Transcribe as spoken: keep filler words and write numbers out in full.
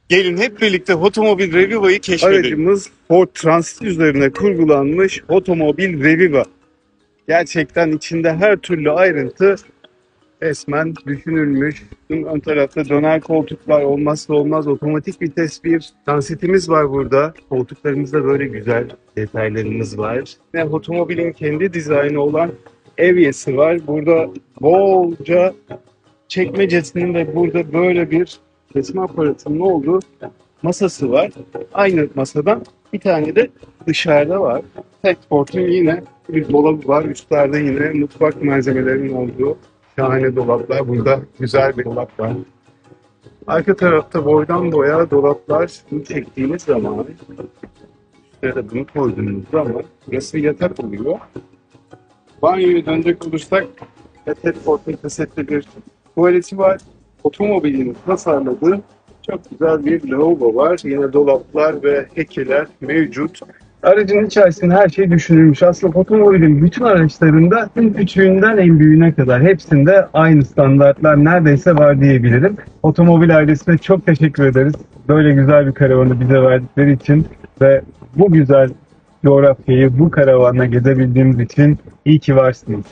Gelin hep birlikte Otomobil Reviva'yı keşfedelim. Aracımız Ford Transit üzerine kurgulanmış Otomobil Reviva. Gerçekten içinde her türlü ayrıntı resmen düşünülmüş. Ön tarafta döner koltuklar, olmazsa olmaz otomatik vites bir transitimiz var burada. Koltuklarımızda böyle güzel detaylarımız var. Ve otomobilin kendi dizaynı olan evyesi var. Burada bolca çekmecesinin ve burada böyle bir kesme aparatının olduğu masası var. Aynı masadan bir tane de dışarıda var. Tek Ford'un yine bir dolabı var. Üstlerde yine mutfak malzemelerinin olduğu şahane dolaplar. Burada güzel bir dolap var. Arka tarafta boydan boya dolaplar. Bunu çektiğiniz zaman üstüne de bunu koyduğunuz zaman burası yatak oluyor. Banyoya dönecek olursak Ted Ford'un kasetli bir tuvaleti var. Otomobilin tasarladığı çok güzel bir lavabo var. Yine dolaplar ve ekeler mevcut. Aracın içerisinde her şey düşünülmüş. Aslında otomobilin bütün araçlarında en küçüğünden en büyüğüne kadar hepsinde aynı standartlar neredeyse var diyebilirim. Otomobil ailesine çok teşekkür ederiz. Böyle güzel bir karavanı bize verdikleri için ve bu güzel coğrafyayı bu karavanla gezebildiğimiz için iyi ki varsınız.